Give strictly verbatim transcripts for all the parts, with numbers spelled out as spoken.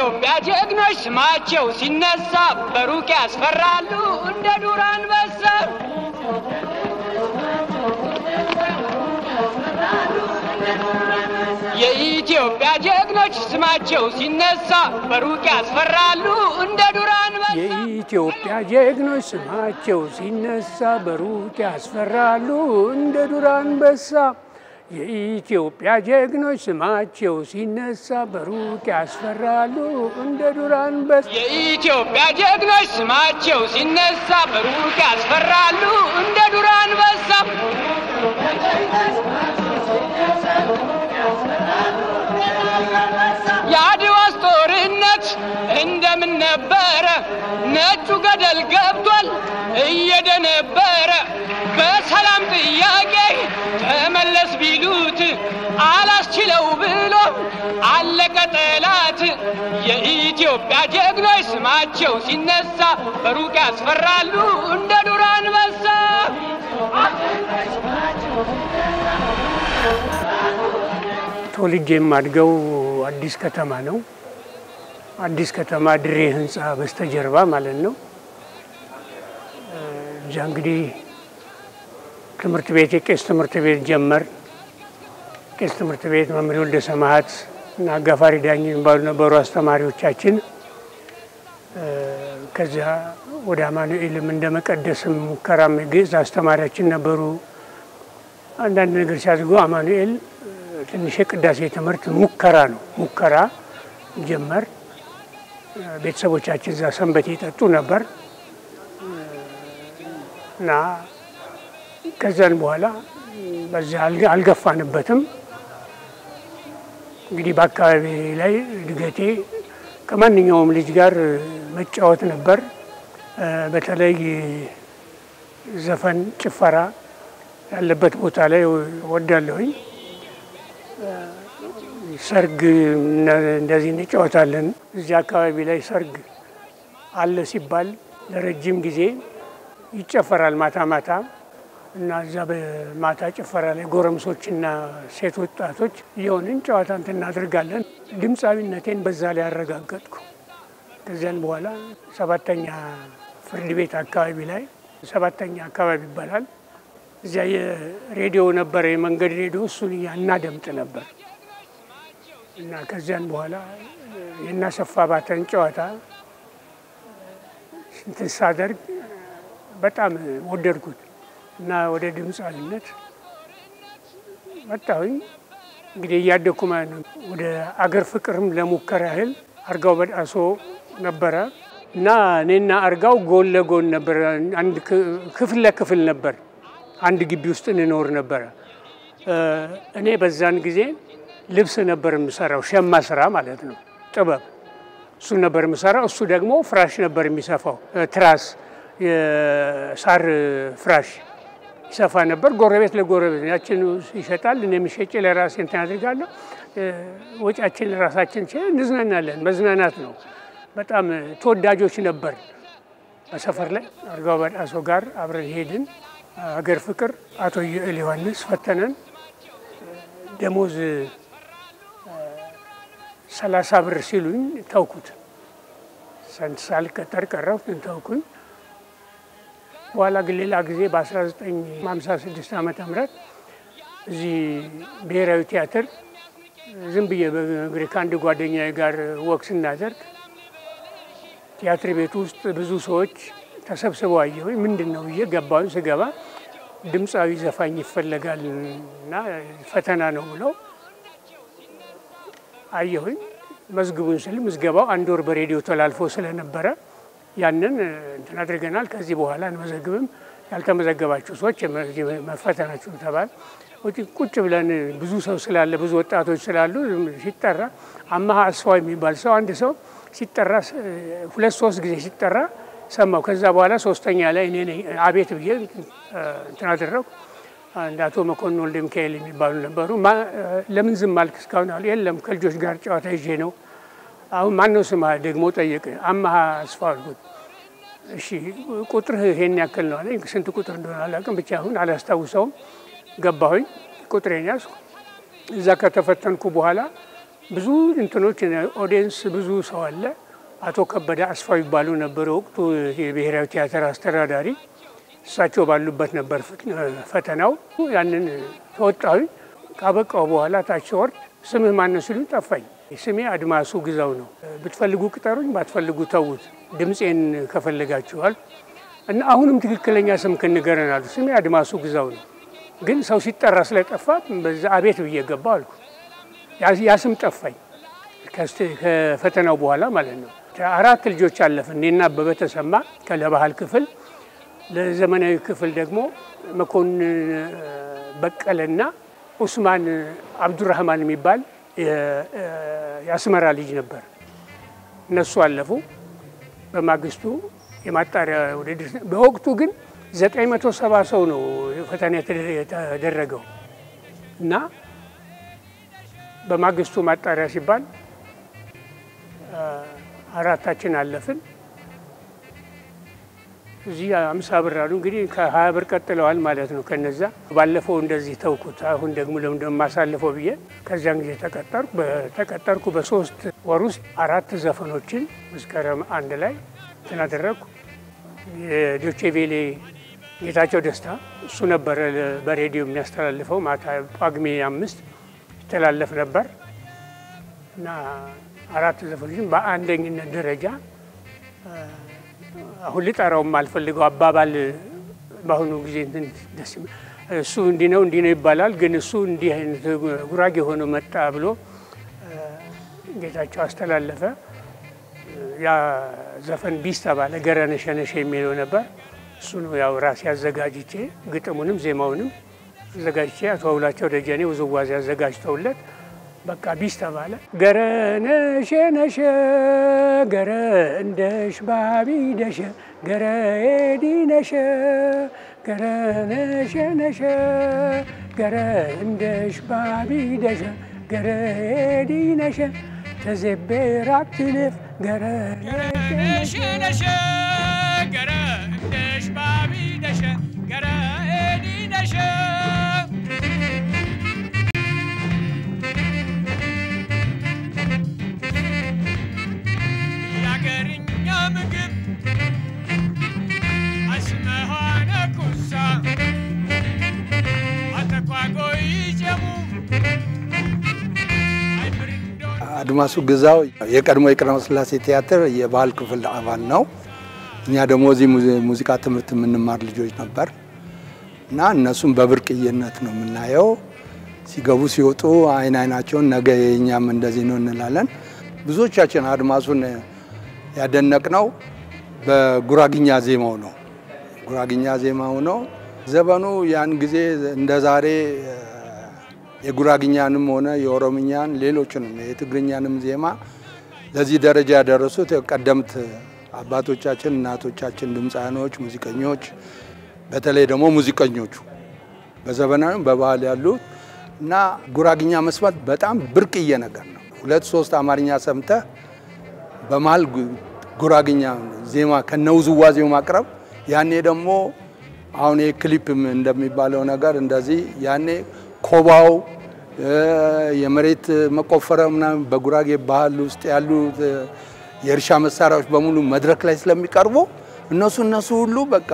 የኢትዮጵያ ጀግኖች ስማቸው ሲነሳ በሩቅ ያስፈራሉ እንደ ዱር አንበሳ የኢትዮጵያ ጀግኖች ስማቸው ሲነሳ በሩቅ ያስፈራሉ እንደ ዱር አንበሳ የኢትዮጵያ ጀግኖች ስማቸው ሲነሳ በሩቅ ያስፈራሉ እንደ ዱር አንበሳ የኢትዮጵያ ጀግኖች ስማቸው ሲነሳ በሩቅ ያስፈራሉ እንደ ዱር አንበሳ የኢትዮጵያ ጀግኖች ስማቸው ሲነሳ በሩቅ ያስፈራሉ እንደ ዱር አንበሳ የአድዋስ ጦርነት እንደምን ነበረ ነጩ ገደል ገብቷል እየደነበረ በሰላም ጥያቄ ተመለስ ቢሉት አላስችለው ብሎ አለቀ ጠላት የኢትዮጵያ ጀግኖች ስማቸው ሲነሳ በሩቅ ያስፈራሉ እንደ ዱር አንበሳ ተወልጄ የማድገው አዲስ ከተማ ነው አዲስ ከተማ ድሬ ህንጻ በስተጀርባ ማለት ነው እዛ እንግዲህ ትምህርት ቤት የቄስ ትምህርት ቤት ጀመር ቄስ ትምህርት ቤት መምህር ወልደ ሰማዕት እና ጋፋሪ ዳኝ ባሉ ነበሩ አስተማሪዎቻችን ከዛ ወደ አማኑኤልም እንደመቀደስም ሙከራም ግዕዝ አስተማሪያችን ነበሩ አንዳንድ ነገር ሲያዝጉ አማኑኤል ትንሽ ቅዳሴ ትምህርት ሙከራ ነው ሙከራ ጀመር ቤተሰቦቻችን እዛ ሰንበት ይጠጡ ነበር እና ከዛን በኋላ በዛ አልገፋንበትም እንግዲህ በአካባቢ ላይ ድገቴ ከማንኛውም ልጅ ጋር መጫወት ነበር በተለይ ዘፈን ጭፈራ ያለበት ቦታ ላይ ወዳለሁኝ ሰርግ እንደዚህ እንጫወታለን እዚህ አካባቢ ላይ ሰርግ አለ ሲባል ለረጅም ጊዜ ይጨፈራል ማታ ማታ እና እዛ በማታ ጭፈራ ላይ ጎረምሶችና ሴት ወጣቶች የሆነን ጨዋታን እናደርጋለን ድምጻዊነቴን በዛ ላይ አረጋግጥኩ ከዛን በኋላ ሰባተኛ ፍርድ ቤት አካባቢ ላይ ሰባተኛ አካባቢ ይባላል እዛ የሬዲዮ ነበር የመንገድ ሬዲዮ እሱን ያናደምጥ ነበር እና ከዛን በኋላ የናሰፋ ባተን ጨዋታ እንተሳደርግ በጣም ወደድኩት እና ወደ ድምጻዊነት መጣሁኝ እንግዲህ ያደኩ ማለት ነው ወደ አገር ፍቅርም ለሙከራ ያህል አርጋው በዳሶ ነበር እና እኔና አርጋው ጎን ለጎን ነበር አንድ ክፍል ለክፍል ነበር አንድ ግቢ ውስጥ እንኖር ነበር እኔ በዛን ጊዜ ልብስ ነበር የምሰራው ሸማ ስራ ማለት ነው ጥበብ እሱ ነበር የምሰራው እሱ ደግሞ ፍራሽ ነበር የሚሰፋው ትራስ የሳር ፍራሽ ይሰፋ ነበር ጎረቤት ለጎረቤት ያችን ይሸጣል እኔም ሸጬ ለራሴ እንትን አድርጋለሁ ወጫችን ራሳችን እንዝናናለን መዝናናት ነው በጣም ተወዳጆች ነበር በሰፈር ላይ አርጋው በዳሶ ጋር አብረን ሄድን አገር ፍቅር አቶ ዮሐንስ ፈተነን ደሞዝ ሰላሳ ብር ሲሉኝ ተውኩት ሰንሳል ከተር ቀረው ተውኩኝ በኋላ ግን ሌላ ጊዜ በ1956 ዓመተ ምህረት እዚህ ብሔራዊ ቲያትር ዝም ብዬ በእግሬ ከአንድ ጓደኛዬ ጋር ወክስ እናደርግ ቲያትር ቤት ውስጥ ብዙ ሰዎች ተሰብስበው አየሁኝ ምንድነው እየገባው ስገባ ድምጻዊ ዘፋኝ ይፈልጋልና ፈተና ነው ብለው አየሁኝ መዝግቡን ስል ምዝገባው አንድ ወር በሬዲዮ ተላልፎ ስለነበረ ያንን እንትን አድርገናል ከዚህ በኋላ እንመዘግብም ያልተመዘገባችሁ ሰዎች መፈተናችሁ ተባል ቁጭ ብለን ብዙ ሰው ስላለ ብዙ ወጣቶች ስላሉ ሲጠራ አማሃ አስፋው የሚባል ሰው አንድ ሰው ሲጠራ ሁለት ሶስት ጊዜ ሲጠራ ሰማው ከዛ በኋላ ሶስተኛ ላይ እኔ አቤት ብዬ እንትን አደረኩ አንዳቶ መኮንን ወልደ ሚካኤል የሚባሉ ነበሩ ለምን ዝም አልክ እስካሁን አሉ የለም ከልጆች ጋር ጨዋታ ይዤ ነው አሁን ማን ነው ስማ ደግሞ ጠየቀ አማሃ አስፋው እሺ ቁጥር ይሄን ያክል ነው አለኝ ስንት ቁጥር እንደሆነ አላውቅም ብቻ አሁን አላስታውሰውም ገባሁኝ ቁጥሬን ያዝኩ እዛ ከተፈተንኩ በኋላ ብዙ እንትኖች ኦዲየንስ ብዙ ሰው አለ። አቶ ከበደ አስፋው ይባሉ ነበር ወቅቱ የብሔራዊ ቲያትር አስተዳዳሪ። እሳቸው ባሉበት ነበር ፈተናው። ያንን ተወጣሁ። ካበቃው በኋላ ታች ወርድ ስምህ ማን ሲሉኝ ጠፋኝ። ስሜ አድማሱ ግዛው ነው። ብትፈልጉ ቅጠሩኝ፣ ባትፈልጉ ተውት፣ ድምጼን ከፈለጋችኋል እና አሁንም ትክክለኛ ስም ከነገረን አሉ። ስሜ አድማሱ ግዛው ነው፣ ግን ሰው ሲጠራ ስለጠፋ በዛ አቤት ብዬ ገባሁ አልኩ። ያ ስም ጠፋኝ ከፈተናው በኋላ ማለት ነው። አራት ልጆች አለፍን። እኔና አበበ ተሰማ ከለባህል ክፍል፣ ለዘመናዊ ክፍል ደግሞ መኮንን በቀለና ኡስማን አብዱራህማን የሚባል የአስመራ ልጅ ነበር። እነሱ አለፉ። በማግስቱ የማጣሪያ ውድድር በወቅቱ ግን ዘጠኝ መቶ ሰባ ሰው ነው ፈተና የተደረገው እና በማግስቱ ማጣሪያ ሲባል አራታችን አለፍን። እዚህ አምሳ ብር አሉ እንግዲህ ከሀያ ብር ቀጥለዋል ማለት ነው። ከነዛ ባለፈው እንደዚህ ተውኩት፣ አሁን ደግሞ ለምን ማሳለፈው ብዬ ከዚያን ጊዜ ተቀጠርኩ። በተቀጠርኩ በሶስት ወር ውስጥ አራት ዘፈኖችን መስከረም አንድ ላይ ተናደረኩ። የዶቼ ቬሌ ጌታቸው ደስታ እሱ ነበር በሬዲዮ የሚያስተላልፈው። ማታ ጳጉሜ አምስት ተላለፍ ነበር እና አራት ዘፈኖችን በአንደኝነት ደረጃ አሁን ልጠራውም አልፈልገው አባባል ባሁኑ ጊዜ ደስ እሱ እንዲህ ነው እንዲህ ነው ይባላል፣ ግን እሱ እንዲህ አይነት ጉራጌ ሆኖ መጣ ብሎ ጌታቸው አስተላለፈ። ያ ዘፈን ቢስ ተባለ። ገረነሸነሽ የሚለው ነበር። እሱ ነው ያው ራሴ አዘጋጅቼ ግጥሙንም ዜማውንም አዘጋጅቼ አቶ አውላቸው ደጀኔ ውዝዋዜ አዘጋጅተውለት በቃ ቢስ ተባለ። ገረነሸነሽ ገረ እንደሽ ባቢደሽ ገረ ኤዲነሽ ገረነሸነሽ ገረ እንደሽ ባቢደሽ ገረ ኤዲነሽ ተዘበራት ልፍ ገረነሸነሽ ገረ እንደሽ ባቢደሽ ገረ ኤዲነሽ አድማሱ ግዛው የቀድሞ የቀድሞ ስላሴ ቲያትር የባህል ክፍል አባል ነው። እኛ ደግሞ እዚህ ሙዚቃ ትምህርት የምንማር ልጆች ነበር እና እነሱም በብርቅዬነት ነው የምናየው። ሲገቡ ሲወጡ አይን አይናቸውን ነገ የኛም እንደዚህ ነው እንላለን። ብዙዎቻችን አድማሱን ያደነቅነው በጉራግኛ ዜማው ነው። ጉራግኛ ዜማው ነው። ዘበኑ ያን ጊዜ እንደዛሬ የጉራግኛንም ሆነ የኦሮምኛን ሌሎችንም የትግርኛንም ዜማ ለዚህ ደረጃ ያደረሱት ቀደምት አባቶቻችን እናቶቻችን ድምጻኖች ሙዚቀኞች በተለይ ደግሞ ሙዚቀኞቹ በዘበናው በባህል ያሉ እና ጉራግኛ መስማት በጣም ብርቅዬ ነገር ነው። ሁለት ሶስት አማርኛ ሰምተ በማል ጉራግኛ ዜማ ከነውዝዋዜው ማቅረብ ያኔ ደግሞ አሁን የክሊፕም እንደሚባለው ነገር እንደዚህ ያኔ ኮባው የመሬት መቆፈረምና በጉራጌ ባህል ውስጥ ያሉ የእርሻ መሳሪያዎች በሙሉ መድረክ ላይ ስለሚቀርቡ እነሱ እነሱ ሁሉ በቃ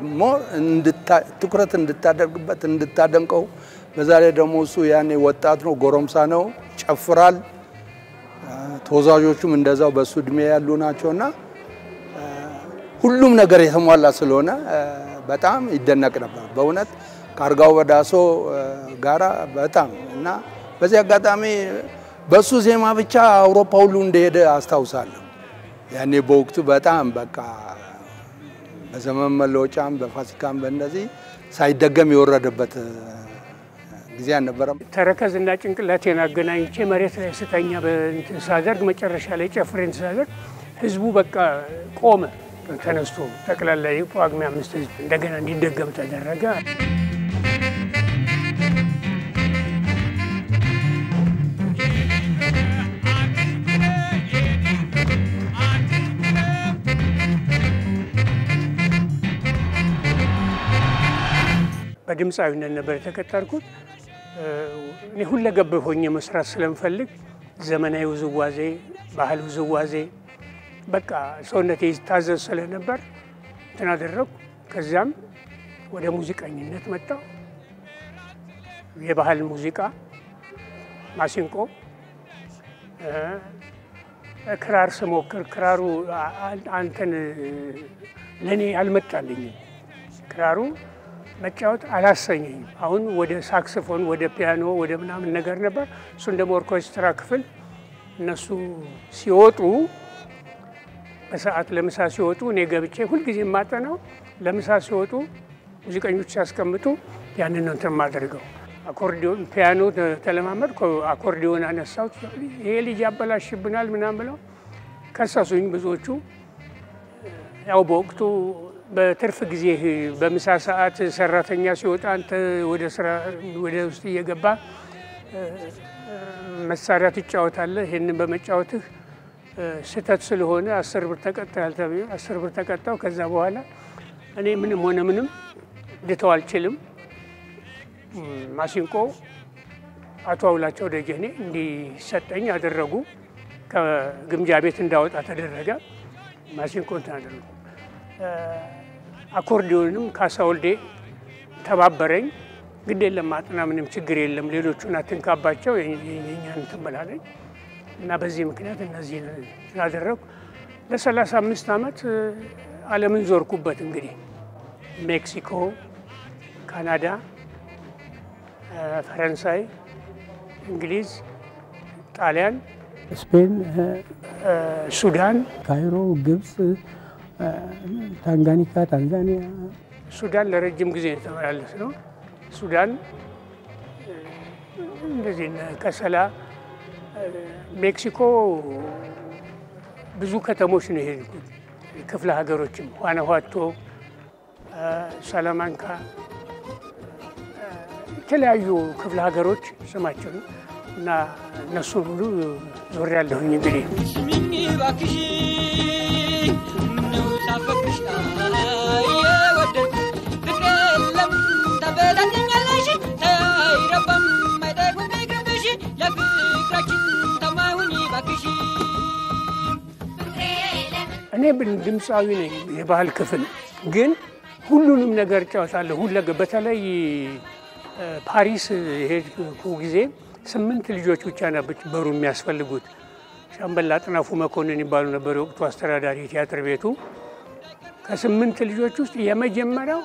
ትኩረት እንድታደርግበት እንድታደንቀው በዛ ላይ ደግሞ እሱ ያኔ ወጣት ነው ጎረምሳ ነው ጨፍራል። ተወዛጆቹም እንደዛው በሱ እድሜ ያሉ ናቸውና ሁሉም ነገር የተሟላ ስለሆነ በጣም ይደነቅ ነበር በእውነት ካርጋው በዳሶ ጋራ በጣም እና በዚህ አጋጣሚ በሱ ዜማ ብቻ አውሮፓ ሁሉ እንደሄደ አስታውሳለሁ። ያኔ በወቅቱ በጣም በቃ በዘመን መለወጫም በፋሲካም በእንደዚህ ሳይደገም የወረደበት ጊዜ ነበር። ተረከዝና ጭንቅላቴን አገናኝቼ መሬት ላይ ስተኛ በእንትን ሳደርግ መጨረሻ ላይ ጨፍሬን ሳደርግ ህዝቡ በቃ ቆመ ተነስቶ ጠቅላላ የጳጉሜ አምስት እንደገና እንዲደገም ተደረገ። በድምጻዊነት ነበር የተቀጠርኩት። እኔ ሁሉ ገብ ሆኜ መስራት ስለምፈልግ ዘመናዊ ውዝዋዜ ባህል ውዝዋዜ በቃ ሰውነቴ ይታዘዝ ስለነበር እንትን አደረኩ ከዛም ወደ ሙዚቀኝነት መጣሁ የባህል ሙዚቃ ማሲንቆ ክራር ስሞክር ክራሩ አንተን ለኔ አልመጣልኝም ክራሩ መጫወት አላሰኘኝም አሁን ወደ ሳክስፎን ወደ ፒያኖ ወደ ምናምን ነገር ነበር እሱን ደግሞ ኦርኬስትራ ክፍል እነሱ ሲወጡ በሰዓት ለምሳ ሲወጡ እኔ ገብቼ ሁሉ ጊዜ ማጠናው ለምሳ ሲወጡ ሙዚቀኞች ሲያስቀምጡ ያንን ነው እንትን ማድረገው አኮርዲዮን ፒያኖ ተለማመድኩ አኮርዲዮን አነሳው ይሄ ልጅ ያበላሽብናል ምናምን ብለው ከሳሱኝ ብዙዎቹ ያው በወቅቱ በትርፍ ጊዜ በምሳ ሰዓት ሰራተኛ ሲወጣ አንተ ወደ ስራ ወደ ውስጥ እየገባ መሳሪያ ትጫወታለህ ይሄንን በመጫወትህ ስተት ስለሆነ አስር ብር ተቀጣል ተብዬ አስር ብር ተቀጣው ከዛ በኋላ እኔ ምንም ሆነ ምንም ልተው አልችልም ማሲንቆ አቶ አውላቸው ደጀኔ እንዲሰጠኝ አደረጉ ከግምጃ ቤት እንዳወጣ ተደረገ ማሲንቆ ታደረጉ አኮርዲዮንም ካሳውልዴ ተባበረኝ ግድ የለም ማጥና ምንም ችግር የለም ሌሎቹን አትንካባቸው የኛን ተበላለኝ እና በዚህ ምክንያት እነዚህ ያደረኩ ለሰላሳ አምስት አመት ዓለምን ዞርኩበት እንግዲህ ሜክሲኮ ካናዳ ፈረንሳይ እንግሊዝ ጣሊያን ስፔን ሱዳን ካይሮ ግብጽ ታንጋኒካ ታንዛኒያ ሱዳን ለረጅም ጊዜ ተመላለስ ነው ሱዳን እንደዚህ ከሰላ ሜክሲኮ ብዙ ከተሞች ነው የሄድኩት ክፍለ ሀገሮችም ዋናዋቶ ሰላማንካ የተለያዩ ክፍለ ሀገሮች ስማቸው እና እነሱ ሁሉ ዞር ያለሁኝ እንግዲህ እኔ ድምጻዊ ነኝ የባህል ክፍል ግን ሁሉንም ነገር ጫወታለሁ ሁሉ በተለይ ፓሪስ ሄድኩ ጊዜ ስምንት ልጆች ብቻ ነበሩ የሚያስፈልጉት ሻምበል አጥናፉ መኮንን ይባሉ ነበር ወቅቱ አስተዳዳሪ ቲያትር ቤቱ ከስምንት ልጆች ውስጥ የመጀመሪያው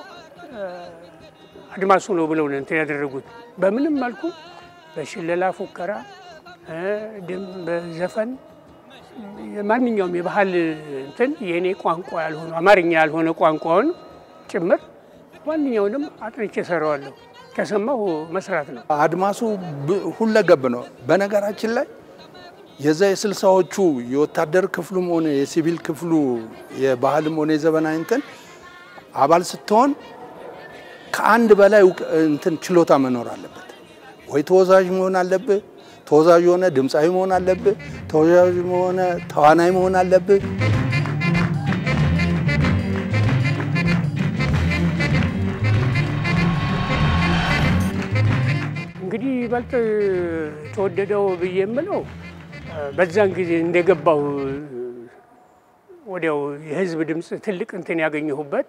አድማሱ ነው ብለው እንትን ያደረጉት በምንም መልኩ በሽለላ ፉከራ ደም በዘፈን ማንኛውም የባህል እንትን የኔ ቋንቋ ያልሆነ አማርኛ ያልሆነ ቋንቋውን ጭምር ማንኛውንም አጥንቼ ሰራዋለሁ ከሰማው መስራት ነው አድማሱ ሁለገብ ነው በነገራችን ላይ የዛ የስልሳዎቹ የወታደር ክፍሉም ሆነ የሲቪል ክፍሉ የባህልም ሆነ የዘመናዊ እንትን አባል ስትሆን ከአንድ በላይ እንትን ችሎታ መኖር አለበት ወይ ተወዛዥ መሆን አለበት ተወዛዥ ሆነ ድምጻዊ መሆን አለበት ተወዛዥ ሆነ ተዋናይ መሆን አለበት እንግዲህ ይበልጥ ተወደደው በየምለው በዛን ጊዜ እንደገባው ወዲያው የህዝብ ድምጽ ትልቅ እንትን ያገኘሁበት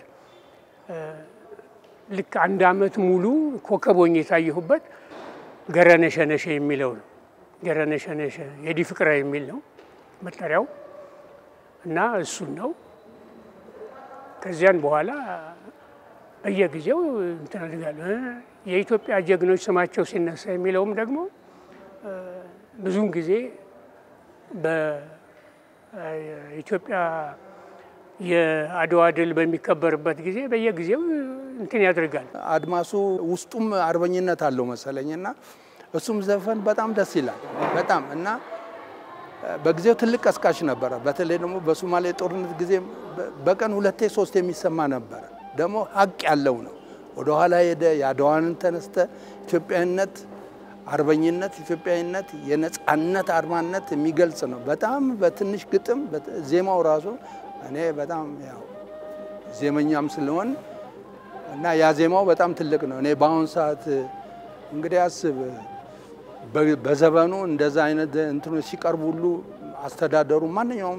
ልክ አንድ አመት ሙሉ ኮከቦኝ የታየሁበት ገረነሸነሸ የሚለው ነው ገረነሸነሸ የዲ ፍቅራ የሚል ነው መጠሪያው እና እሱ ነው ከዚያን በኋላ በየጊዜው እንትን አድርጋለሁ የኢትዮጵያ ጀግኖች ስማቸው ሲነሳ የሚለውም ደግሞ ብዙን ጊዜ በኢትዮጵያ የአድዋ ድል በሚከበርበት ጊዜ በየጊዜው እንትን ያደርጋል አድማሱ ውስጡም አርበኝነት አለው መሰለኝና እሱም ዘፈን በጣም ደስ ይላል በጣም እና በጊዜው ትልቅ ቀስቃሽ ነበር በተለይ ደግሞ በሶማሌ ጦርነት ጊዜ በቀን ሁለቴ ሶስት የሚሰማ ነበር ደግሞ ሀቅ ያለው ነው ወደ ኋላ ሄደ ያድዋን ተነስተ ኢትዮጵያዊነት አርበኝነት ኢትዮጵያዊነት የነጻነት አርማነት የሚገልጽ ነው በጣም በትንሽ ግጥም ዜማው ራሱ እኔ በጣም ያው ዜመኛም ስለሆነ እና ያ ዜማው በጣም ትልቅ ነው እኔ ባውን ሰዓት እንግዲህ አስብ በዘበኑ እንደዛ አይነት እንትኖች ሲቀርቡ ሁሉ አስተዳደሩ ማንኛውም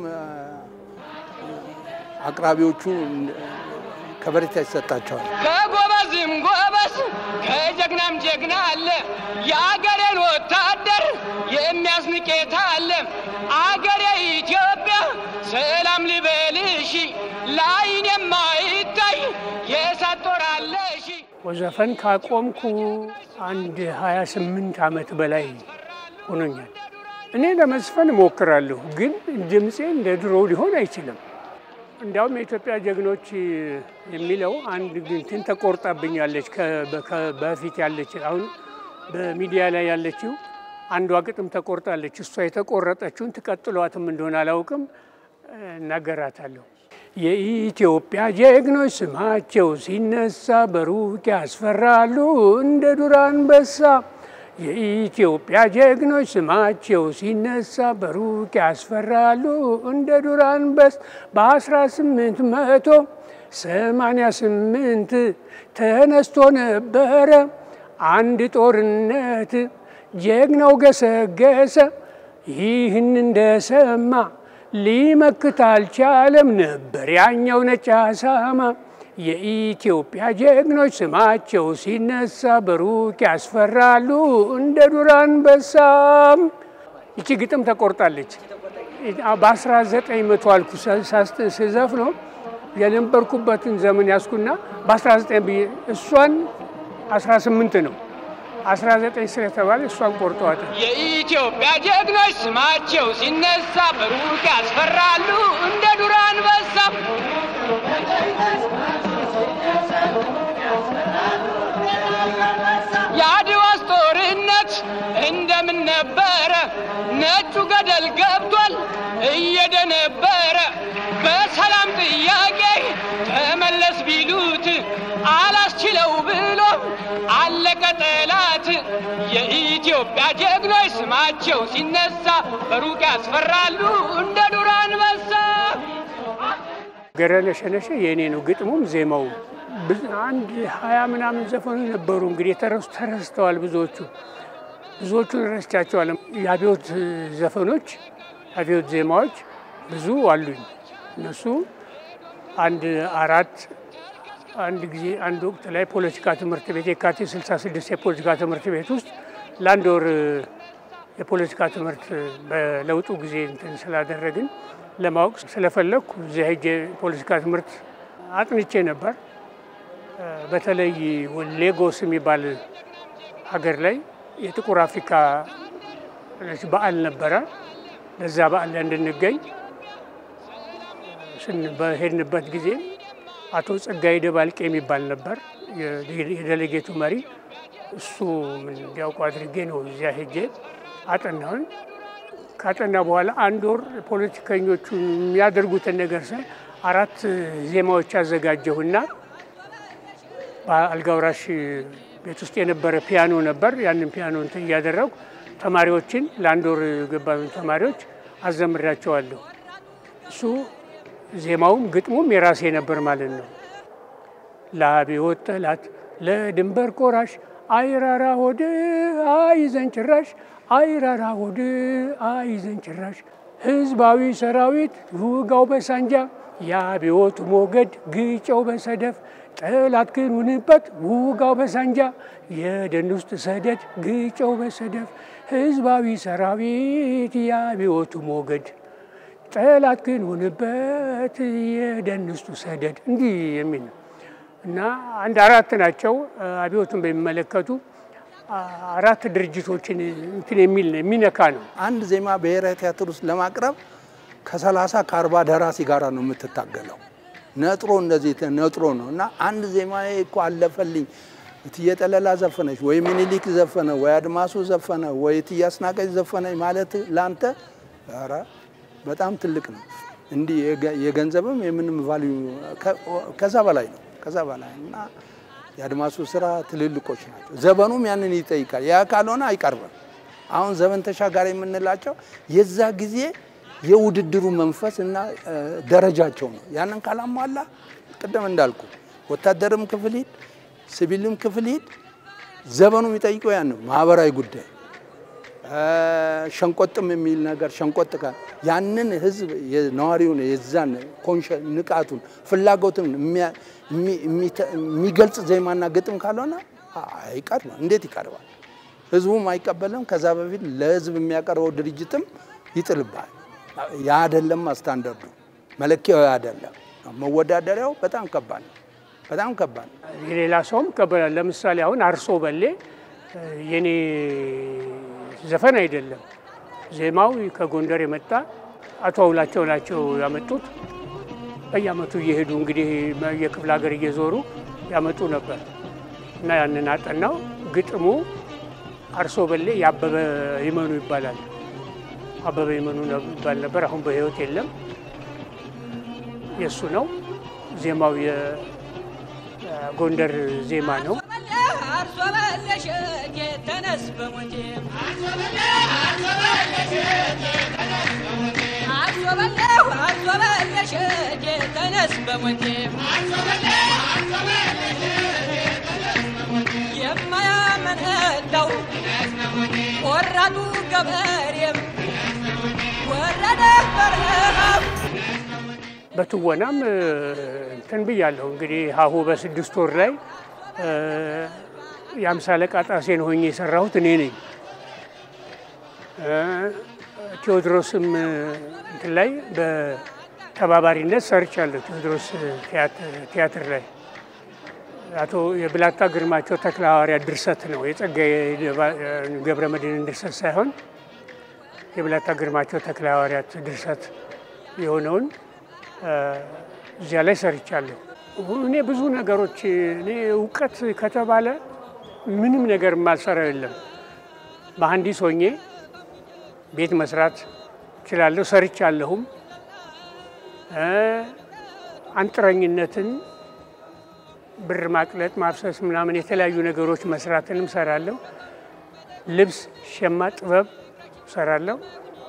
አቅራቢዎቹ ከበሬታ ይሰጣቸዋል። ከጎበዝም ጎበዝ ከጀግናም ጀግና አለ የአገሬን ወታደር የሚያስንቄታ አለ አገሬ ኢትዮጵያ ሰላም ልበልሽ ላይን የማይታይ የሳጦራለሽ። ወዘፈን ካቆምኩ አንድ ሃያ ስምንት ዓመት በላይ ሆኖኛል። እኔ ለመስፈን እሞክራለሁ ግን ድምጼ እንደ ድሮ ሊሆን አይችልም። እንዳውም የኢትዮጵያ ጀግኖች የሚለው አንድ እንትን ተቆርጣብኛለች በፊት ያለች አሁን በሚዲያ ላይ ያለችው አንዷ ግጥም ተቆርጣለች። እሷ የተቆረጠችውን ተቀጥሏትም እንደሆነ አላውቅም እናገራታለሁ። የኢትዮጵያ ጀግኖች ስማቸው ሲነሳ በሩቅ ያስፈራሉ እንደ ዱር አንበሳ። የኢትዮጵያ ጀግኖች ስማቸው ሲነሳ በሩቅ ያስፈራሉ እንደ ዱር አንበሳ። በአስራ ስምንት መቶ ሰማንያ ስምንት ተነስቶ ነበረ አንድ ጦርነት ጀግናው ገሰገሰ ይህን እንደሰማ ሊመክት አልቻለም ነበር ያኛው ነጭ አሳማ። የኢትዮጵያ ጀግኖች ስማቸው ሲነሳ በሩቅ ያስፈራሉ እንደ ዱር አንበሳ። ይቺ ግጥም ተቆርጣለች። በአስራ ዘጠኝ መቶ አልኩ ስዘፍነው የነበርኩበትን ዘመን ያስኩና በአስራ ዘጠኝ እሷን አስራ ስምንት ነው አስራ ዘጠኝ ስለተባለ እሷን ቆርጠዋል። የኢትዮጵያ ጀግኖች ስማቸው ሲነሳ በሩቅ ያስፈራሉ እንደ ዱር አንበሳ። የአድዋስ ጦርነት እንደምን ነበረ ነጩ ገደል ገብቷል እየደነበረ በሰላም ጥያቄ ተመለስ ቢሉት አላስችለው ብሎ አለቀ ጠላት። የኢትዮጵያ ጀግኖች ስማቸው ሲነሳ በሩቅ ያስፈራሉ እንደ ዱር አንበሳ። ገረነሸነሸ የኔ ነው ግጥሙም ዜማው አንድ ሃያ ምናምን ዘፈኑ ነበሩ እንግዲህ ተረስተዋል ብዙዎቹ ብዙዎቹን ረስቻቸዋለሁ። የአብዮት ዘፈኖች አብዮት ዜማዎች ብዙ አሉኝ። እነሱ አንድ አራት አንድ ጊዜ አንድ ወቅት ላይ ፖለቲካ ትምህርት ቤት የካቲት ስልሳ ስድስት የፖለቲካ ትምህርት ቤት ውስጥ ለአንድ ወር የፖለቲካ ትምህርት በለውጡ ጊዜ እንትን ስላደረግን ለማወቅ ስለፈለኩ እዚያ ሄጄ ፖለቲካ ትምህርት አጥንቼ ነበር። በተለይ ሌጎስ የሚባል ሀገር ላይ የጥቁር አፍሪካ በዓል ነበረ። ለዛ በዓል ላይ እንድንገኝ በሄድንበት ጊዜ አቶ ጸጋይ ደባልቄ የሚባል ነበር የዴሌጌቱ መሪ። እሱ ምን እንዲያውቁ አድርጌ ነው እዚያ ሄጄ አጠናሁኝ። ካጠና በኋላ አንድ ወር ፖለቲከኞቹ የሚያደርጉትን ነገር ሳይ አራት ዜማዎች አዘጋጀሁና በአልጋውራሽ ቤት ውስጥ የነበረ ፒያኖ ነበር። ያንን ፒያኖ እንትን እያደረጉ ተማሪዎችን ለአንድ ወር ገባን ተማሪዎች አዘምራቸዋለሁ። እሱ ዜማውም ግጥሙም የራሴ ነበር ማለት ነው። ለአብዮት ጠላት ለድንበር ቆራሽ አይራራ ሆድ አይዘን ጭራሽ አይራራ ሆድ አይዘን ጭራሽ ህዝባዊ ሰራዊት ውጋው በሳንጃ የአብዮት ሞገድ ግጨው በሰደፍ ጠላት ግን ውንበት ውጋው በሳንጃ የደን ውስጥ ሰደድ ግጨው በሰደፍ ህዝባዊ ሰራዊት የአብዮት ሞገድ ጠላት ግን ውንበት የደን ውስጥ ሰደድ እንዲህ የሚል እና አንድ አራት ናቸው። አብዮቱን በሚመለከቱ አራት ድርጅቶችን እንትን የሚል የሚነካ ነው። አንድ ዜማ ብሔራዊ ቲያትር ውስጥ ለማቅረብ ከሰላሳ ከአርባ ደራሲ ጋር ነው የምትታገለው። ነጥሮ እንደዚህ ነጥሮ ነው እና አንድ ዜማ እኮ አለፈልኝ እትየጠለላ ዘፈነች ወይ ምኒልክ ዘፈነ ወይ አድማሱ ዘፈነ ወይ እትያስናቀች ዘፈነች ማለት ላንተ ኧረ በጣም ትልቅ ነው። እንዲ የገንዘብም የምንም ቫልዩ ከዛ በላይ ነው ከዛ በላይ እና የአድማሱ ስራ ትልልቆች ናቸው። ዘበኑም ያንን ይጠይቃል። ያ ካልሆነ አይቀርብም። አሁን ዘመን ተሻጋሪ የምንላቸው የዛ ጊዜ የውድድሩ መንፈስ እና ደረጃቸው ነው። ያንን ካላሟላ ቀደም እንዳልኩ ወታደርም ክፍል ሂድ ሲቪልም ክፍል ሂድ ዘበኑ የሚጠይቀው ያን ነው። ማህበራዊ ጉዳይ ሸንቆጥም የሚል ነገር ሸንቆጥካ ያንን ህዝብ የነዋሪውን የዛን ኮንሸን ንቃቱን ፍላጎቱን የሚገልጽ ዜማና ግጥም ካልሆነ አይቀርም እንዴት ይቀርባል ህዝቡም አይቀበልም ከዛ በፊት ለህዝብ የሚያቀርበው ድርጅትም ይጥልባል ያ አይደለም ስታንዳርዱ መለኪያው አይደለም መወዳደሪያው በጣም ከባድ ነው በጣም ከባድ የሌላ ሰውም ከበላ ለምሳሌ አሁን አርሶ በሌ የኔ ዘፈን አይደለም ዜማው ከጎንደር የመጣ አቶ አውላቸው ናቸው ያመጡት በየአመቱ እየሄዱ እንግዲህ የክፍለ ሀገር እየዞሩ ያመጡ ነበር እና ያንን አጠናው ግጥሙ አርሶ በሌ ያበበ ይመኑ ይባላል አበበ ይመኑ ይባል ነበር አሁን በህይወት የለም የሱ ነው ዜማው የጎንደር ዜማ ነው አርሶ በለሽ ተነስ በሞቴ አርሶ በለሽ አርሶ በለሽ ተነስ በሞቴ የማያመነታው ወራዱ ገበሬም ወረደ በረሃብ በትወናም እንትን ብያለሁ እንግዲህ ሀሁ በስድስት ወር ላይ የአምሳ አለቃ ጣሴን ሆኜ የሰራሁት እኔ ነኝ ቴዎድሮስም እንትን ላይ በተባባሪነት ሰርቻለሁ ቴዎድሮስ ቲያትር ላይ አቶ የብላታ ግርማቸው ተክለ ሐዋርያት ድርሰት ነው የጸጋዬ ገብረመድህን ድርሰት ሳይሆን የብላታ ግርማቸው ተክለ ሐዋርያት ድርሰት የሆነውን እዚያ ላይ ሰርቻለሁ እኔ ብዙ ነገሮች እኔ ዕውቀት ከተባለ ምንም ነገር ማልሰራው የለም መሐንዲስ ሆኜ ቤት መስራት እችላለሁ ሰርቻለሁም አንጥረኝነትን ብር ማቅለጥ ማፍሰስ ምናምን የተለያዩ ነገሮች መስራትንም ሰራለሁ ልብስ ሸማ ጥበብ ሰራለሁ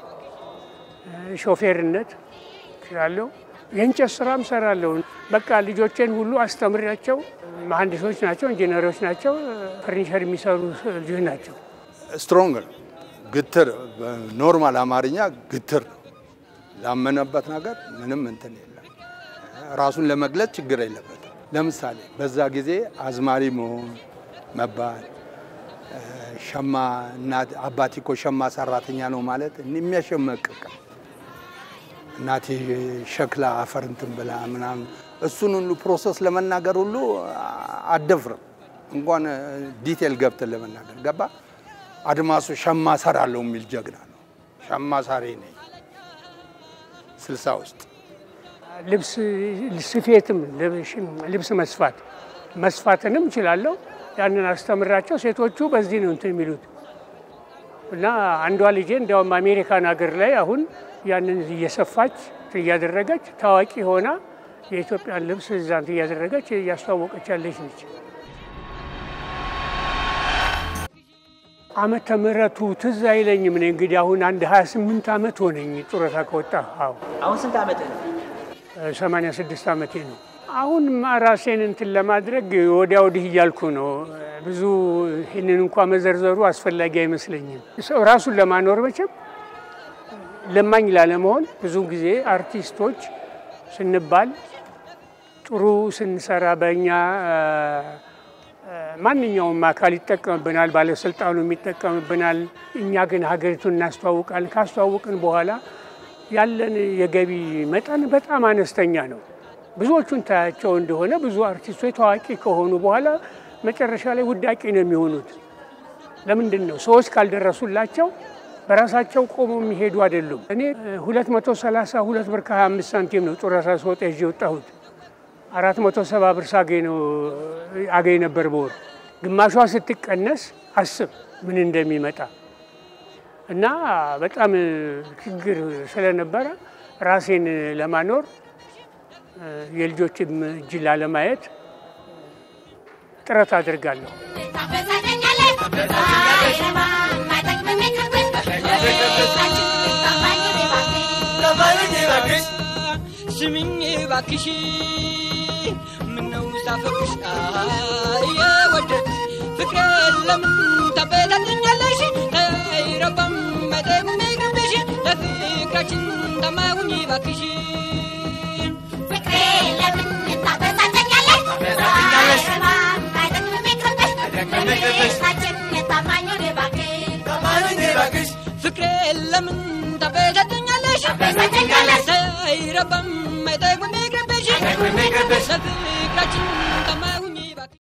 ሾፌርነት እችላለሁ የእንጨት ስራም ሰራለሁ በቃ ልጆቼን ሁሉ አስተምራቸው መሐንዲሶች ናቸው ኢንጂነሮች ናቸው ፈርኒቸር የሚሰሩ ልጆች ናቸው ስትሮንግ ግትር ኖርማል አማርኛ ግትር ላመነበት ነገር ምንም እንትን የለም ራሱን ለመግለጽ ችግር የለበት ለምሳሌ በዛ ጊዜ አዝማሪ መሆን መባል ሸማ እና አባቲኮ ሸማ ሰራተኛ ነው ማለት የሚያሸመቅቅ እናቴ ሸክላ አፈር እንትን ብላ ምናምን እሱን ሁሉ ፕሮሰስ ለመናገር ሁሉ አደፍርም እንኳን ዲቴል ገብተን ለመናገር ገባ አድማሱ ሸማ ሰራለው የሚል ጀግና ነው ሸማ ሳሪ ነኝ ስልሳ ውስጥ ልብስ ስፌትም ልብስ መስፋት መስፋትንም እችላለሁ ያንን አስተምራቸው ሴቶቹ በዚህ ነው እንትን የሚሉት እና አንዷ ልጄ እንደውም አሜሪካን ሀገር ላይ አሁን ያንን እየሰፋች እያደረገች ታዋቂ ሆና የኢትዮጵያን ልብስ ዛንት እያደረገች እያስተዋወቀች ያለች ነች ዓመተ ምህረቱ ትዝ አይለኝም እኔ እንግዲህ አሁን አንድ ሃያ ስምንት አመት ሆነኝ ጡረታ ከወጣሁ አሁን ስንት አመት ነው ሰማንያ ስድስት አመቴ ነው አሁን ራሴን እንትን ለማድረግ ወዲያ ወዲህ እያልኩ ነው ብዙ ይሄንን እንኳን መዘርዘሩ አስፈላጊ አይመስለኝም ሰው ራሱን ለማኖር መቼም ለማኝ ላለመሆን ብዙ ጊዜ አርቲስቶች ስንባል ጥሩ ስንሰራ በእኛ ማንኛውም አካል ይጠቀምብናል ባለስልጣኑ የሚጠቀምብናል እኛ ግን ሀገሪቱን እናስተዋውቃለን ካስተዋውቅን በኋላ ያለን የገቢ መጠን በጣም አነስተኛ ነው ብዙዎቹን ታያቸው እንደሆነ ብዙ አርቲስቶች ታዋቂ ከሆኑ በኋላ መጨረሻ ላይ ውዳቂ ነው የሚሆኑት ለምንድን ነው ሰዎች ካልደረሱላቸው በራሳቸው ቆመው የሚሄዱ አይደሉም እኔ ሁለት መቶ ሰላሳ ሁለት ብር ከሃያ አምስት ሳንቲም ነው ጡረታ ስወጣ ይዤ ወጣሁት አራት መቶ ሰባ ብር ሳገኝ ነው አገኝ ነበር በወር ግማሿ ስትቀነስ አስብ ምን እንደሚመጣ እና በጣም ችግር ስለነበረ ራሴን ለማኖር የልጆችም እጅ ላለማየት ጥረት አድርጋለሁ ስሚኝ ባክሽ ምነው ሳፈቅሽ የወደድሽ ፍቅር ለምን ታበታትኛለሽ ተይረባም ለምን ተበተኛለሽ ተበተኛለሽ ይረበም አይጠጉም ይቅርብሽ ይቅርብሽ ፍቅራችን